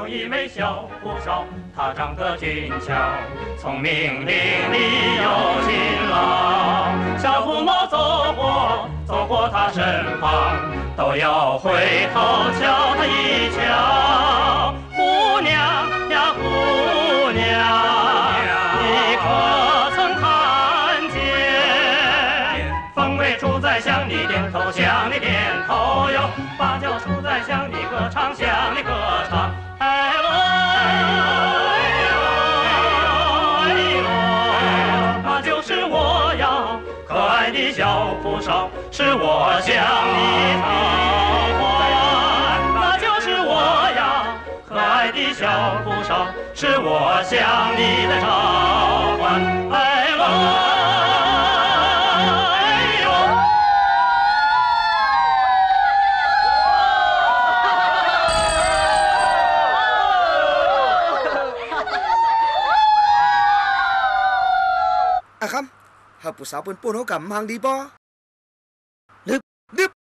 有一位小富少，他长得俊俏，聪明伶俐又勤劳。小父母走过他身旁，都要回头瞧他一瞧。姑娘呀，姑娘，你可曾看见？风味处在向你点头，向你点头哟。芭蕉树在向你歌唱，向你歌唱。哎呦哎呦哎呦，那就是我呀，可爱的小富少，是我向你讨还。那就是我呀，可爱的小富少，是我向你的召唤。哎呦。 ครับหาผู้สาวเปิ้นป่นเขากำหังดีป่ะนึบ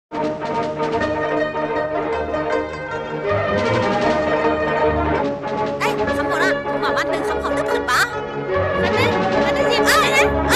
哎，看我啦，妈妈等看好的很吧？反正也哎。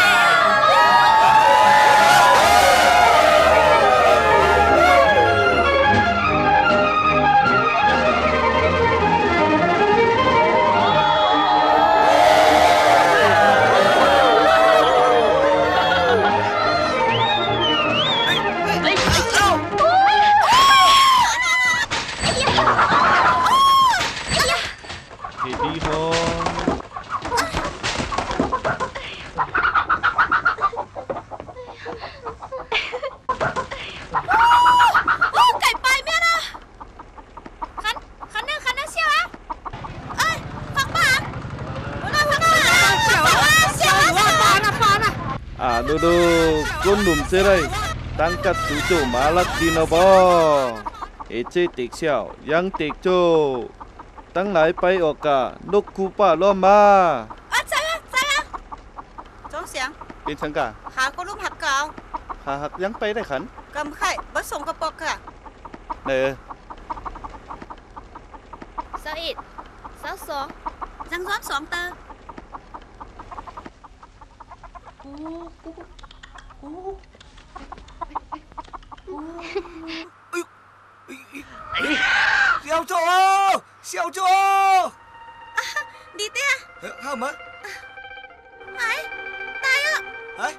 Con nụm xe đây, tăng cắt chú chỗ má lắc đi nào bò. Ê chê tiệc xẻo, yang tiệc chỗ. Tăng lái bay ở cả, nốc khu bà lo mà. Saya. Trông xiang. Bên sang cả. Hà có lúc hạt cào. Hà hạt yang bay đây khẩn. Cầm khay, bắt sống cái bọc cả. Nè. 21 22 răng rót 2 tơ. Xiao Châu Đi tia hả mà Ai Tai ạ Ai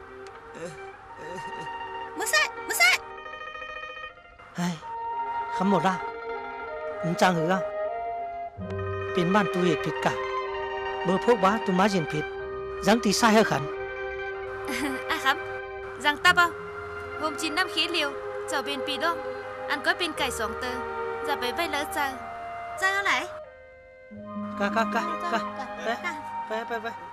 Mới sai Ai Khám một ra Mình chẳng hứa Bên bàn tu hiệtผิดcả Bơ phốc bá tu má diệnผิด Giáng tí sai hơi khẩn À khám Giang ta bao Hôm 9 năm khí liều Cháu bên bì đông Ăn có bên cải 2 tờ Giờ bé vay lỡ chàng Giang ở lại Ca Về